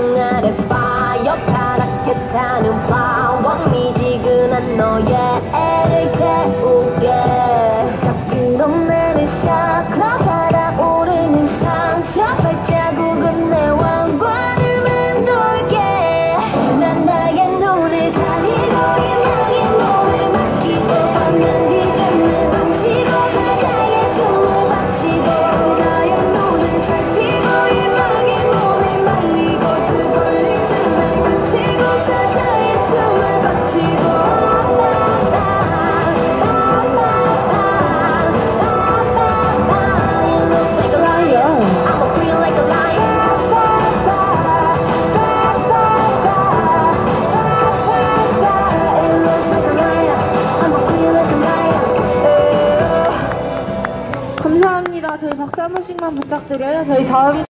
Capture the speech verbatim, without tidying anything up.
태양 아래 fire 파랗게 타는 flower 미지근한 너의 애를 태우게 쫙 끌어내는 샤크라 달아오르는 상처 발자국은 내 왕관을 맴돌게 난 나의 눈을 가리고 이마에 몸을 맡기고 밤연 뒤를 망치고 사자의 춤을 바치고 나의 눈을 살피고 이마에 몸을 말리고 두 걸린 등을 감치고 사자의 춤을 바치고 It looks like a lion I'm a queen like a lion It looks like a lion I'm a queen like a lion 감사합니다. 저희 박수 한 번씩만 부탁드려요. 저희 다음